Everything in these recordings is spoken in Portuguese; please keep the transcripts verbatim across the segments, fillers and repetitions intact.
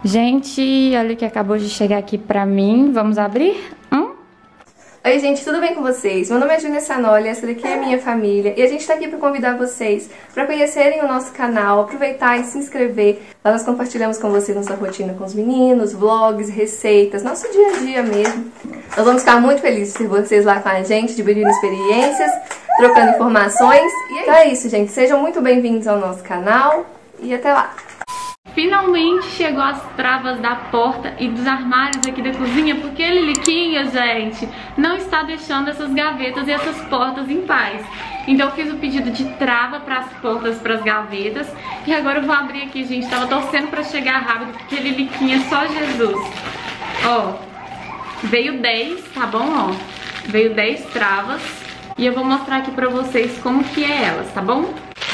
Gente, olha o que acabou de chegar aqui pra mim. Vamos abrir? Hum? Oi gente, tudo bem com vocês? Meu nome é Júnia Sanoli, essa daqui é a minha família e a gente tá aqui para convidar vocês para conhecerem o nosso canal, aproveitar e se inscrever. Lá nós compartilhamos com vocês nossa rotina com os meninos, vlogs, receitas, nosso dia a dia mesmo. Nós vamos ficar muito felizes de ter vocês lá com a gente, dividindo experiências, trocando informações. E então é isso, gente. Sejam muito bem-vindos ao nosso canal e até lá! Finalmente chegou as travas da porta e dos armários aqui da cozinha, porque a Liliquinha, gente, não está deixando essas gavetas e essas portas em paz. Então eu fiz o pedido de trava para as portas, para as gavetas. E agora eu vou abrir aqui, gente. Tava torcendo para chegar rápido, porque a Liliquinha, só Jesus. Ó, veio dez, tá bom? Ó, veio dez travas. E eu vou mostrar aqui pra vocês como que é elas, tá bom?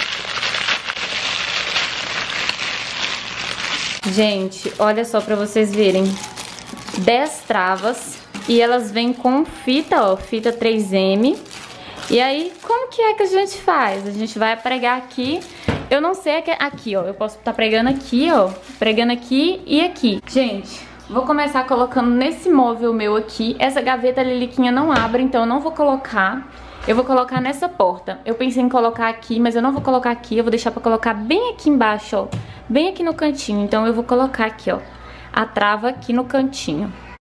Gente, olha só pra vocês verem, dez travas e elas vêm com fita, ó, fita três M. E aí, como que é que a gente faz? A gente vai pregar aqui, eu não sei, aqui, ó, eu posso estar pregando aqui, ó, pregando aqui e aqui. Gente, vou começar colocando nesse móvel meu aqui. Essa gaveta a Liliquinha não abre, então eu não vou colocar. Eu vou colocar nessa porta. Eu pensei em colocar aqui, mas eu não vou colocar aqui. Eu vou deixar pra colocar bem aqui embaixo, ó. Bem aqui no cantinho. Então eu vou colocar aqui, ó, a trava aqui no cantinho.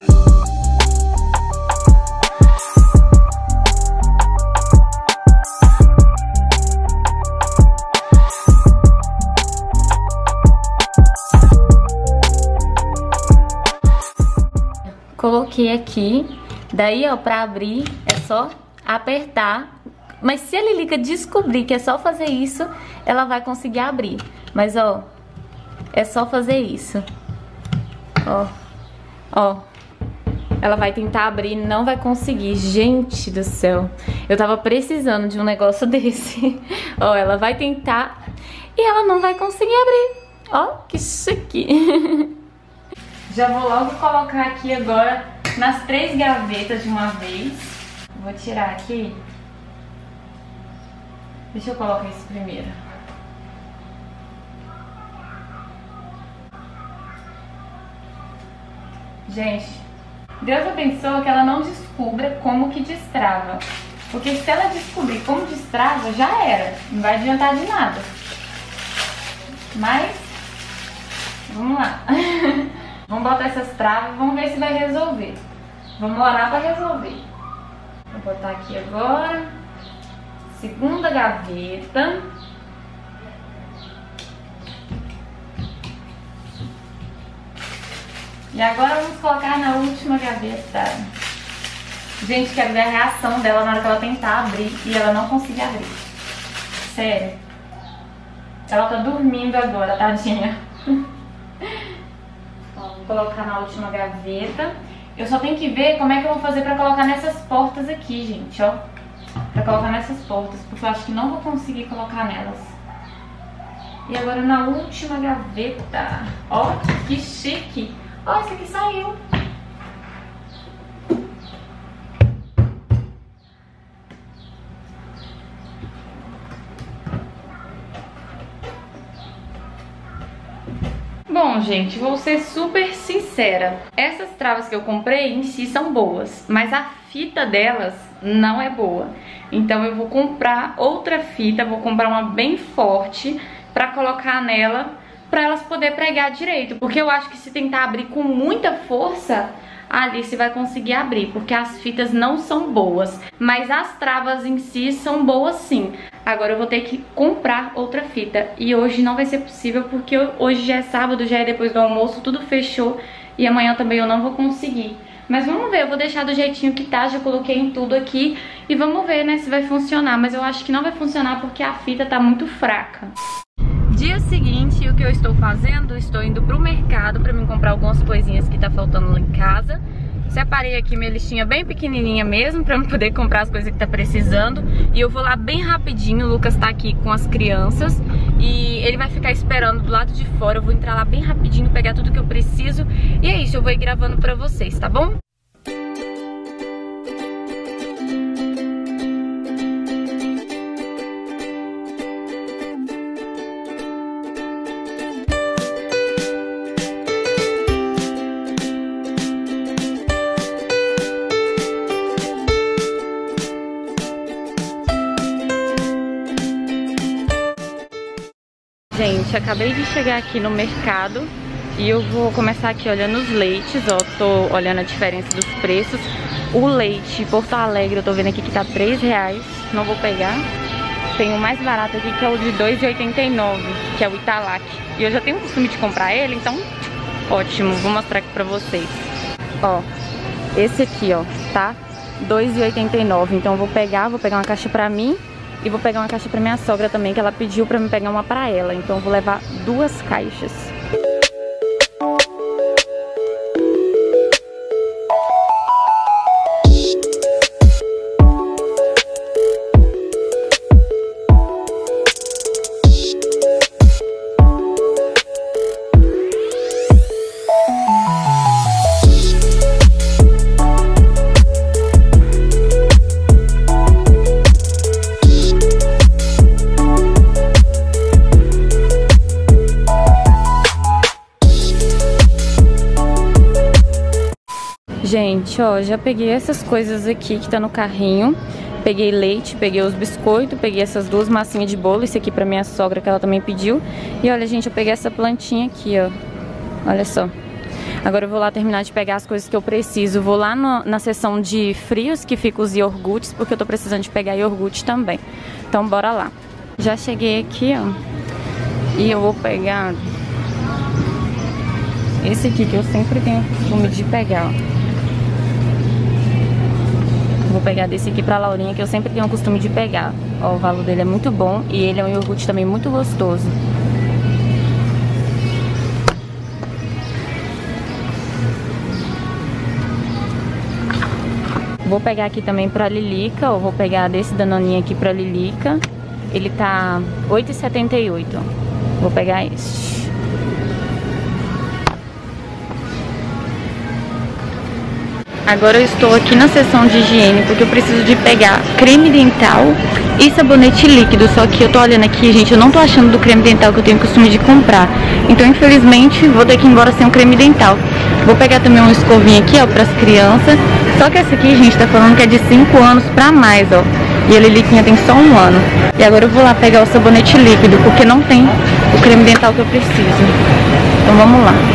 Coloquei aqui. Daí, ó, pra abrir é só apertar, mas se a Lilica descobrir que é só fazer isso, ela vai conseguir abrir. Mas ó, é só fazer isso. Ó, ó, ela vai tentar abrir e não vai conseguir. Gente do céu, eu tava precisando de um negócio desse. Ó, ela vai tentar e ela não vai conseguir abrir. Ó, que chique. Já vou logo colocar aqui agora nas três gavetas de uma vez. Vou tirar aqui. Deixa eu colocar isso primeiro. Gente, Deus abençoe que ela não descubra como que destrava. Porque se ela descobrir como destrava, já era. Não vai adiantar de nada. Mas, vamos lá. Vamos botar essas travas e vamos ver se vai resolver. Vamos orar para resolver. Vou botar aqui agora, segunda gaveta. E agora vamos colocar na última gaveta. Gente, quero ver a reação dela na hora que ela tentar abrir e ela não conseguir abrir. Sério. Ela tá dormindo agora, tadinha. Ó, vou colocar na última gaveta. Eu só tenho que ver como é que eu vou fazer pra colocar nessas portas aqui, gente, ó. Pra colocar nessas portas, porque eu acho que não vou conseguir colocar nelas. E agora na última gaveta. Ó, que chique. Ó, esse aqui saiu. Bom, gente, vou ser super sincera. Essas travas que eu comprei em si são boas, mas a fita delas não é boa. Então eu vou comprar outra fita, vou comprar uma bem forte pra colocar nela, pra elas poderem pregar direito. Porque eu acho que se tentar abrir com muita força, a Alice vai conseguir abrir, porque as fitas não são boas. Mas as travas em si são boas sim. Agora eu vou ter que comprar outra fita. E hoje não vai ser possível, porque hoje já é sábado, já é depois do almoço, tudo fechou. E amanhã também eu não vou conseguir. Mas vamos ver, eu vou deixar do jeitinho que tá, já coloquei em tudo aqui. E vamos ver, né, se vai funcionar. Mas eu acho que não vai funcionar porque a fita tá muito fraca. Dia seguinte, o que eu estou fazendo? Estou indo pro mercado pra mim comprar algumas coisinhas que tá faltando lá em casa. Separei aqui minha listinha bem pequenininha mesmo, pra eu poder comprar as coisas que tá precisando. E eu vou lá bem rapidinho, o Lucas tá aqui com as crianças e ele vai ficar esperando do lado de fora. Eu vou entrar lá bem rapidinho, pegar tudo que eu preciso. E é isso, eu vou ir gravando pra vocês, tá bom? Gente, acabei de chegar aqui no mercado e eu vou começar aqui olhando os leites, ó, tô olhando a diferença dos preços. O leite Porto Alegre eu tô vendo aqui que tá três reais, não vou pegar. Tem o mais barato aqui que é o de dois reais e oitenta e nove centavos, que é o Italac. E eu já tenho o costume de comprar ele, então ótimo, vou mostrar aqui pra vocês. Ó, esse aqui, ó, tá dois reais e oitenta e nove centavos, então eu vou pegar, vou pegar uma caixa pra mim. E vou pegar uma caixa pra minha sogra também, que ela pediu pra me pegar uma pra ela. Então eu vou levar duas caixas. Gente, ó, já peguei essas coisas aqui que tá no carrinho. Peguei leite, peguei os biscoitos, peguei essas duas massinhas de bolo. Isso aqui pra minha sogra, que ela também pediu. E olha, gente, eu peguei essa plantinha aqui, ó. Olha só. Agora eu vou lá terminar de pegar as coisas que eu preciso. Vou lá no, na seção de frios, que fica os iogurtes, porque eu tô precisando de pegar iogurte também. Então bora lá. Já cheguei aqui, ó. E eu vou pegar esse aqui, que eu sempre tenho costume de pegar, ó. Vou pegar desse aqui pra Laurinha, que eu sempre tenho o costume de pegar. Ó, o valor dele é muito bom e ele é um iogurte também muito gostoso. Vou pegar aqui também pra Lilica, ó. Vou pegar desse danoninho aqui pra Lilica. Ele tá oito reais e setenta e oito centavos. Vou pegar este. Agora eu estou aqui na seção de higiene, porque eu preciso de pegar creme dental e sabonete líquido. Só que eu tô olhando aqui, gente, eu não tô achando do creme dental que eu tenho costume de comprar. Então, infelizmente, vou ter que ir embora sem o creme dental. Vou pegar também uma escovinha aqui, ó, pras crianças. Só que essa aqui, gente, tá falando que é de cinco anos pra mais, ó. E a Liliquinha tem só um ano. E agora eu vou lá pegar o sabonete líquido, porque não tem o creme dental que eu preciso. Então, vamos lá.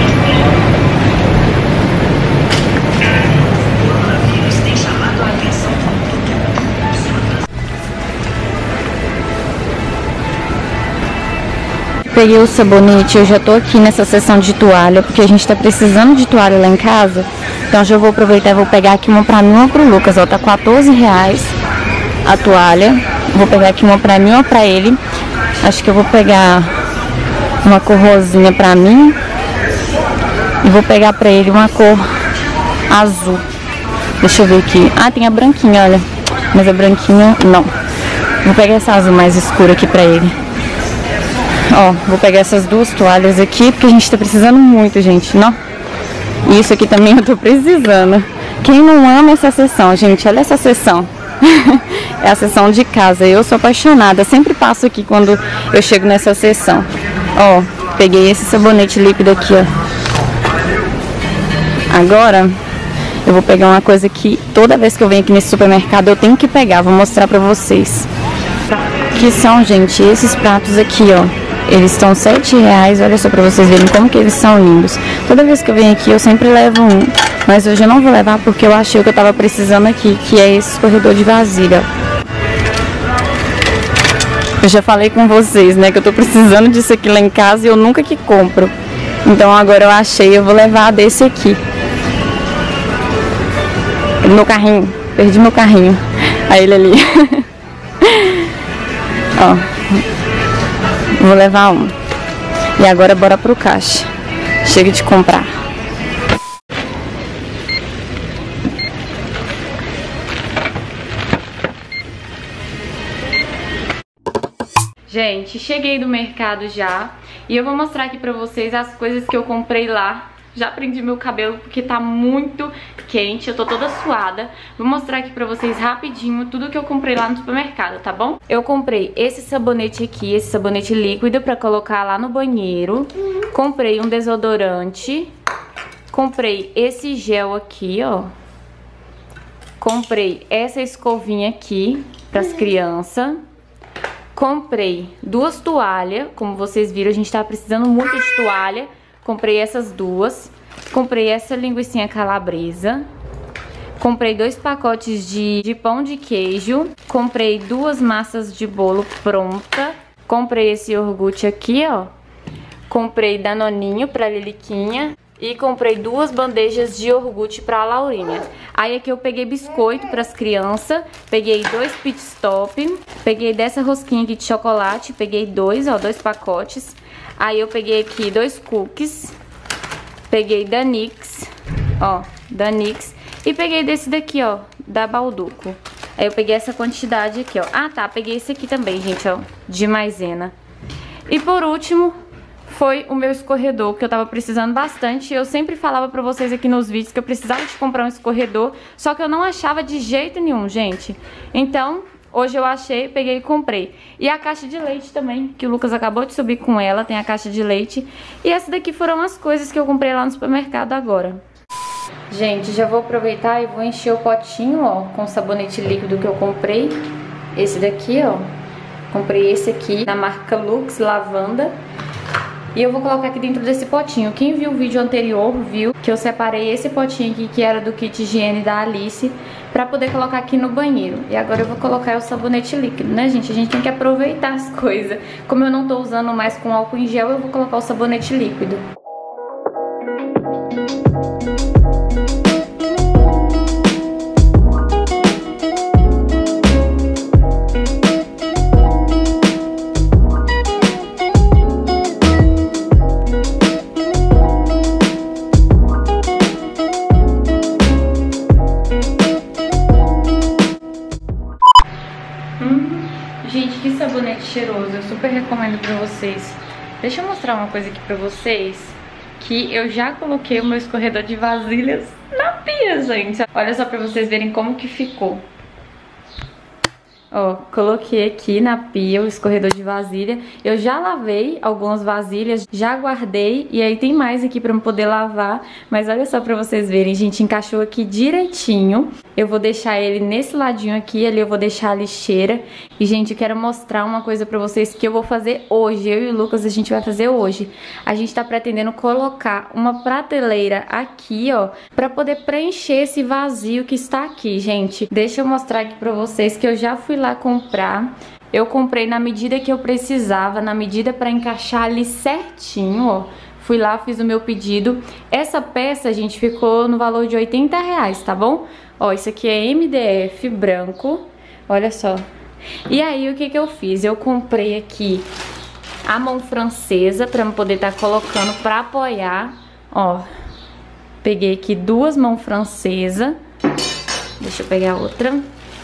Peguei o sabonete, eu já tô aqui nessa seção de toalha, porque a gente tá precisando de toalha lá em casa. Então já vou aproveitar e vou pegar aqui uma pra mim e uma pro Lucas, ó, tá quatorze reais a toalha. Vou pegar aqui uma pra mim e uma pra ele. Acho que eu vou pegar uma cor rosinha pra mim e vou pegar pra ele uma cor azul. Deixa eu ver aqui. Ah, tem a branquinha, olha. Mas a branquinha, não. Vou pegar essa azul mais escura aqui pra ele. Ó, vou pegar essas duas toalhas aqui, porque a gente tá precisando muito, gente, não? E isso aqui também eu tô precisando. Quem não ama essa seção, gente? Olha essa seção. É a seção de casa. Eu sou apaixonada. Sempre passo aqui quando eu chego nessa seção. Ó, peguei esse sabonete líquido aqui, ó. Agora, eu vou pegar uma coisa que toda vez que eu venho aqui nesse supermercado eu tenho que pegar. Vou mostrar pra vocês. Que são, gente, esses pratos aqui, ó. Eles estão sete reais, olha só pra vocês verem como que eles são lindos. Toda vez que eu venho aqui eu sempre levo um, mas hoje eu não vou levar porque eu achei o que eu tava precisando aqui, que é esse escorredor de vasilha. Eu já falei com vocês, né, que eu tô precisando disso aqui lá em casa e eu nunca que compro. Então agora eu achei, eu vou levar desse aqui. Meu carrinho, perdi meu carrinho. Aí ele ali. Ó. Vou levar um. E agora bora pro caixa. Chega de comprar. Gente, cheguei do mercado já. E eu vou mostrar aqui pra vocês as coisas que eu comprei lá. Já prendi meu cabelo porque tá muito quente, eu tô toda suada. Vou mostrar aqui pra vocês rapidinho tudo que eu comprei lá no supermercado, tá bom? Eu comprei esse sabonete aqui, esse sabonete líquido pra colocar lá no banheiro. Comprei um desodorante. Comprei esse gel aqui, ó. Comprei essa escovinha aqui pras crianças. comprei duas toalhas, como vocês viram, a gente tava precisando muito de toalha. Comprei essas duas. Comprei essa linguicinha calabresa. Comprei dois pacotes de, de pão de queijo. Comprei duas massas de bolo pronta. Comprei esse iogurte aqui, ó. Comprei danoninho pra Liliquinha. E comprei duas bandejas de iogurte pra Laurinha. Aí aqui eu peguei biscoito pras crianças. Peguei dois pit stop. Peguei dessa rosquinha aqui de chocolate. Peguei dois, ó, dois pacotes. Aí eu peguei aqui dois cookies. Peguei Danix, ó, Danix. E peguei desse daqui, ó, da Balduco. Aí eu peguei essa quantidade aqui, ó. Ah, tá, peguei esse aqui também, gente, ó, de maisena. E por último, foi o meu escorredor, que eu tava precisando bastante. Eu sempre falava pra vocês aqui nos vídeos que eu precisava de comprar um escorredor, só que eu não achava de jeito nenhum, gente. Então, hoje eu achei, peguei e comprei. E a caixa de leite também, que o Lucas acabou de subir com ela, tem a caixa de leite. E essa daqui foram as coisas que eu comprei lá no supermercado agora. Gente, já vou aproveitar e vou encher o potinho, ó, com o sabonete líquido que eu comprei. Esse daqui, ó. Comprei esse aqui, da marca Lux Lavanda. E eu vou colocar aqui dentro desse potinho. Quem viu o vídeo anterior viu que eu separei esse potinho aqui, que era do kit higiene da Alice, pra poder colocar aqui no banheiro. E agora eu vou colocar o sabonete líquido, né, gente? A gente tem que aproveitar as coisas. Como eu não tô usando mais com álcool em gel, eu vou colocar o sabonete líquido. Gente, que sabonete cheiroso, eu super recomendo pra vocês. Deixa eu mostrar uma coisa aqui pra vocês, que eu já coloquei o meu escorredor de vasilhas na pia, gente. Olha só pra vocês verem como que ficou. Ó, coloquei aqui na pia o escorredor de vasilha. Eu já lavei algumas vasilhas, já guardei. E aí tem mais aqui pra eu poder lavar. Mas olha só pra vocês verem, gente, encaixou aqui direitinho. Eu vou deixar ele nesse ladinho aqui, ali eu vou deixar a lixeira. E, gente, eu quero mostrar uma coisa pra vocês que eu vou fazer hoje. Eu e o Lucas, a gente vai fazer hoje. A gente tá pretendendo colocar uma prateleira aqui, ó, pra poder preencher esse vazio que está aqui, gente. Deixa eu mostrar aqui pra vocês que eu já fui lá comprar. Eu comprei na medida que eu precisava, na medida pra encaixar ali certinho, ó. Fui lá, fiz o meu pedido. Essa peça, gente, ficou no valor de oitenta reais, tá bom? Ó, isso aqui é M D F branco, olha só. E aí, o que que eu fiz? Eu comprei aqui a mão francesa pra eu poder estar colocando pra apoiar, ó. Peguei aqui duas mãos francesas. Deixa eu pegar outra.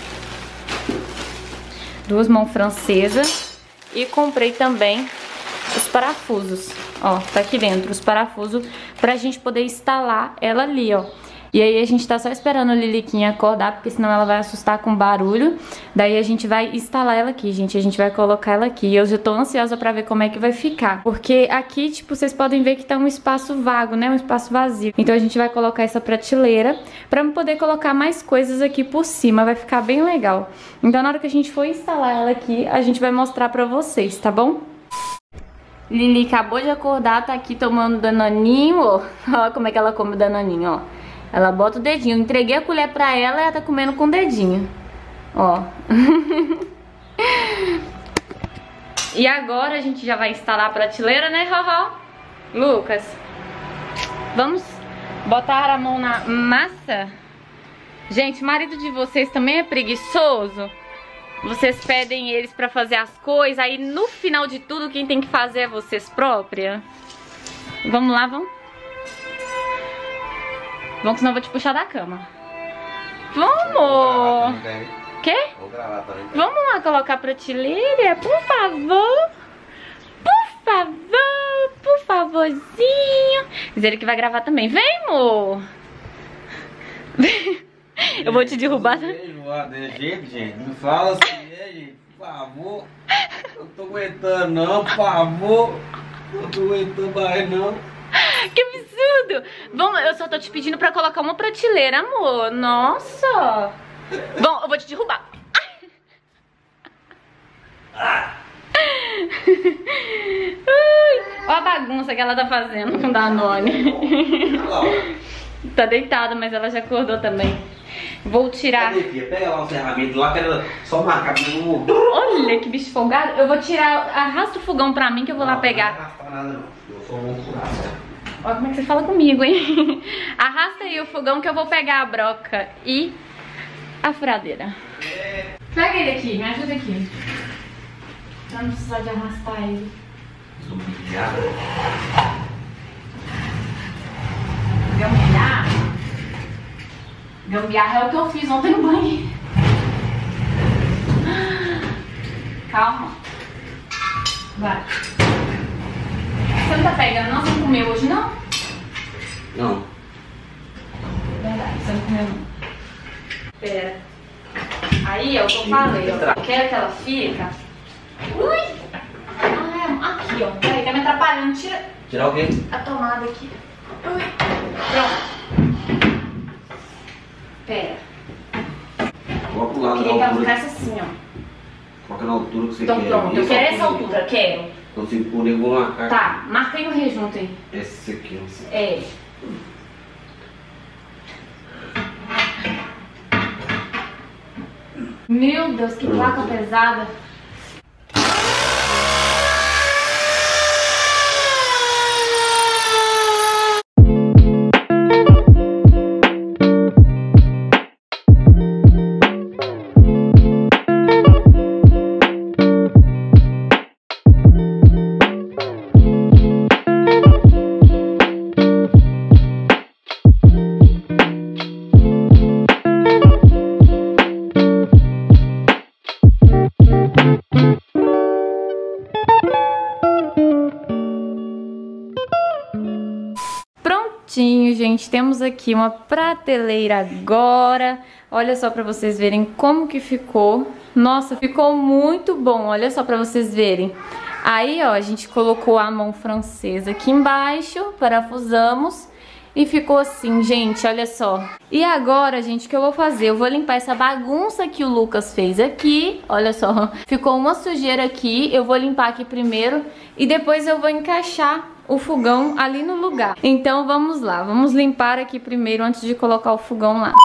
Duas mãos francesas. E comprei também os parafusos, ó, tá aqui dentro os parafusos pra gente poder instalar ela ali, ó. E aí a gente tá só esperando a Liliquinha acordar, porque senão ela vai assustar com barulho. Daí a gente vai instalar ela aqui, gente. A gente vai colocar ela aqui. E eu já tô ansiosa pra ver como é que vai ficar. Porque aqui, tipo, vocês podem ver que tá um espaço vago, né? Um espaço vazio. Então a gente vai colocar essa prateleira pra poder colocar mais coisas aqui por cima. Vai ficar bem legal. Então na hora que a gente for instalar ela aqui, a gente vai mostrar pra vocês, tá bom? Lili acabou de acordar, tá aqui tomando danoninho, ó. Olha como é que ela come o danoninho, ó. Ela bota o dedinho. Eu entreguei a colher pra ela e ela tá comendo com o dedinho. Ó. E agora a gente já vai instalar a prateleira, né, Roró? Lucas, vamos botar a mão na massa? Gente, o marido de vocês também é preguiçoso? Vocês pedem eles pra fazer as coisas, aí no final de tudo quem tem que fazer é vocês próprias? Vamos lá, vamos? Vamos, senão eu vou te puxar da cama. Vamos! Quê? Vou gravar também. Vamos lá colocar a prateleira, por favor. Por favor, por favorzinho. Diz ele que vai gravar também. Vem, amor. Eu vou te derrubar. De jeito, gente. Não fala assim, gente. Por favor. Eu tô aguentando, não, por favor. Eu tô aguentando mais, não. Que absurdo! Vamos, eu só tô te pedindo pra colocar uma prateleira, amor. Nossa! Bom, eu vou te derrubar. Olha a bagunça que ela tá fazendo com Danone. Tá deitada, mas ela já acordou também. Vou tirar. Cadê, filha? Pega lá o ferramenta lá, quero só marcar no. Olha que bicho folgado. Eu vou tirar. Arrasta o fogão pra mim que eu vou lá pegar. Não arrasta nada, não. Eu sou um furado. Olha como é que você fala comigo, hein? Arrasta aí o fogão que eu vou pegar a broca e a furadeira. É. Pega ele aqui, me ajuda aqui. Pra não precisar de arrastar ele. Gambiarra. Gambiarra? Gambiarra é o que eu fiz ontem no banheiro. Calma. Vai. Você não tá pegando não? Você não comeu hoje não? Não. Verdade, você não comeu não. Pera. Aí, ó, o que eu falei, ó. Eu quero que ela fica. Ui! Ah, aqui, ó. Peraí, tá me atrapalhando. Tira. Tirar o quê? A tomada aqui. Ui. Pronto. Pera. Coloca o lado Eu queria da que ela altura. ficasse assim, ó. Coloca na altura que você Então quer. pronto, eu quero essa altura, quero. Então se por eu vou marcar. Tá, marca aí no rejunto aí. Esse aqui, ó. É. Meu Deus, que placa pesada. Prontinho, gente, temos aqui uma prateleira agora. Olha só pra vocês verem como que ficou. Nossa, ficou muito bom, olha só pra vocês verem. Aí, ó, a gente colocou a mão francesa aqui embaixo, parafusamos e ficou assim, gente, olha só. E agora, gente, o que eu vou fazer? Eu vou limpar essa bagunça que o Lucas fez aqui, olha só. Ficou uma sujeira aqui, eu vou limpar aqui primeiro e depois eu vou encaixar o fogão ali no lugar. Então vamos lá, vamos limpar aqui primeiro antes de colocar o fogão lá.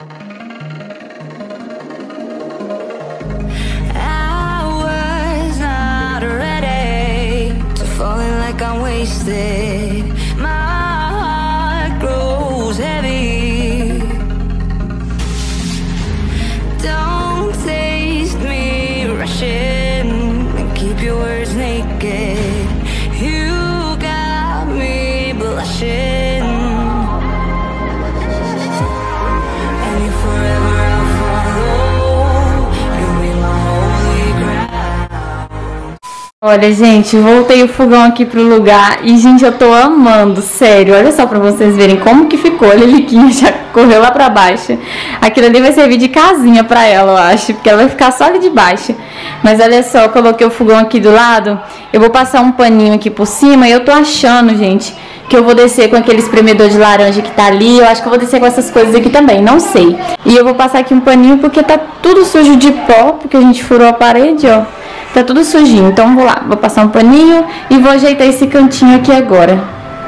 Olha, gente, voltei o fogão aqui pro lugar e, gente, eu tô amando, sério. Olha só pra vocês verem como que ficou. Olha, a Liquinha já correu lá pra baixo. Aquilo ali vai servir de casinha pra ela, eu acho, porque ela vai ficar só ali de baixo. Mas olha só, eu coloquei o fogão aqui do lado. Eu vou passar um paninho aqui por cima e eu tô achando, gente, que eu vou descer com aquele espremedor de laranja que tá ali. Eu acho que eu vou descer com essas coisas aqui também, não sei. E eu vou passar aqui um paninho porque tá tudo sujo de pó, porque a gente furou a parede, ó. Tá tudo sujinho, então vou lá, vou passar um paninho e vou ajeitar esse cantinho aqui agora.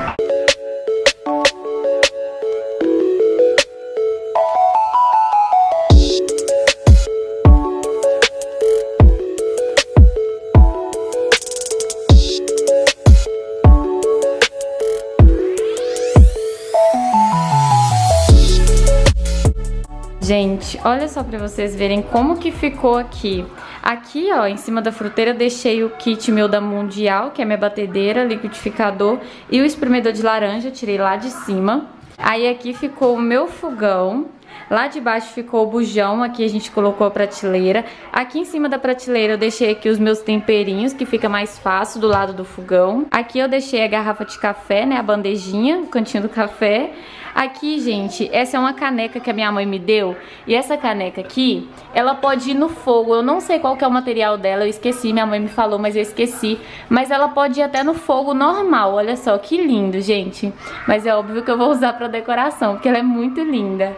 Gente, olha só pra vocês verem como que ficou aqui. Aqui, ó, em cima da fruteira eu deixei o kit meu da Mundial, que é minha batedeira, liquidificador e o espremedor de laranja, tirei lá de cima. Aí aqui ficou o meu fogão. Lá de baixo ficou o bujão, aqui a gente colocou a prateleira. Aqui em cima da prateleira eu deixei aqui os meus temperinhos, que fica mais fácil do lado do fogão. Aqui eu deixei a garrafa de café, né, a bandejinha, o cantinho do café. Aqui, gente, essa é uma caneca que a minha mãe me deu. E essa caneca aqui, ela pode ir no fogo. Eu não sei qual que é o material dela, eu esqueci, minha mãe me falou, mas eu esqueci. Mas ela pode ir até no fogo normal, olha só, que lindo, gente. Mas é óbvio que eu vou usar pra decoração, porque ela é muito linda. Aí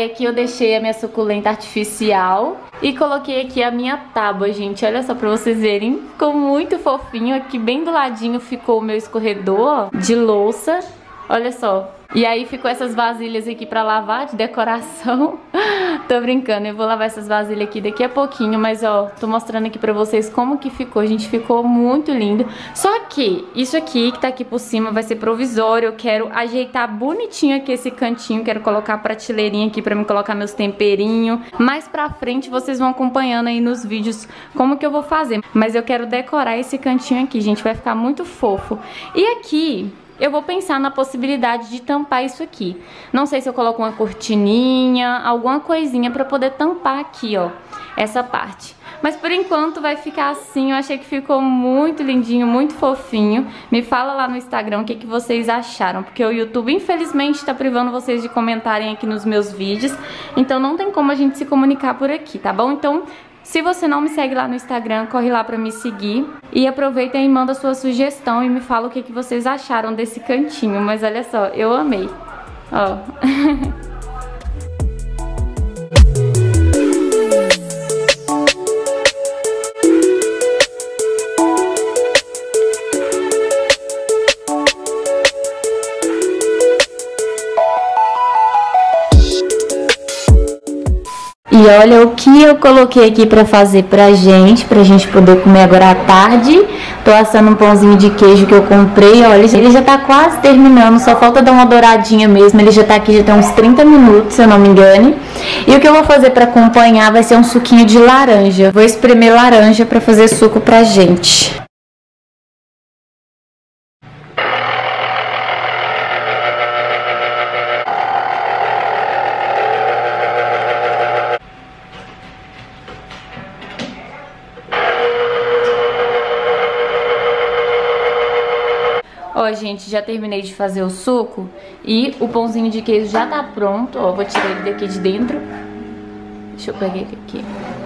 aqui eu deixei a minha suculenta artificial e coloquei aqui a minha tábua, gente. Olha só pra vocês verem. Ficou muito fofinho. Aqui bem do ladinho ficou o meu escorredor, ó, de louça. Olha só. E aí ficou essas vasilhas aqui pra lavar de decoração. Tô brincando, eu vou lavar essas vasilhas aqui daqui a pouquinho, mas ó, tô mostrando aqui pra vocês como que ficou, gente, ficou muito lindo. Só que isso aqui que tá aqui por cima vai ser provisório, eu quero ajeitar bonitinho aqui esse cantinho, quero colocar a prateleirinha aqui pra me colocar meus temperinhos. Mais pra frente vocês vão acompanhando aí nos vídeos como que eu vou fazer, mas eu quero decorar esse cantinho aqui, gente, vai ficar muito fofo. E aqui eu vou pensar na possibilidade de tampar isso aqui. Não sei se eu coloco uma cortininha, alguma coisinha pra poder tampar aqui, ó, essa parte. Mas por enquanto vai ficar assim, eu achei que ficou muito lindinho, muito fofinho. Me fala lá no Instagram o que, que vocês acharam, porque o YouTube infelizmente tá privando vocês de comentarem aqui nos meus vídeos. Então não tem como a gente se comunicar por aqui, tá bom? Então, se você não me segue lá no Instagram, corre lá pra me seguir. E aproveita e manda sua sugestão e me fala o que, que vocês acharam desse cantinho. Mas olha só, eu amei. Ó. E olha o que eu coloquei aqui pra fazer pra gente, pra gente poder comer agora à tarde. Tô assando um pãozinho de queijo que eu comprei, olha, ele já tá quase terminando, só falta dar uma douradinha mesmo. Ele já tá aqui, já tem uns trinta minutos, se eu não me engane. E o que eu vou fazer pra acompanhar vai ser um suquinho de laranja. Vou espremer laranja pra fazer suco pra gente. Ó, gente, já terminei de fazer o suco e o pãozinho de queijo já tá pronto. Ó, vou tirar ele daqui de dentro. Deixa eu pegar ele aqui.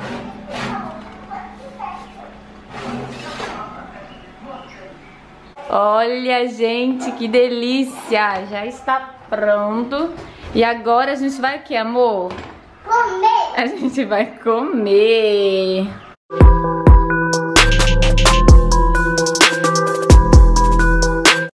Olha, gente, que delícia! Já está pronto. E agora a gente vai o que, amor? Comer! A gente vai comer!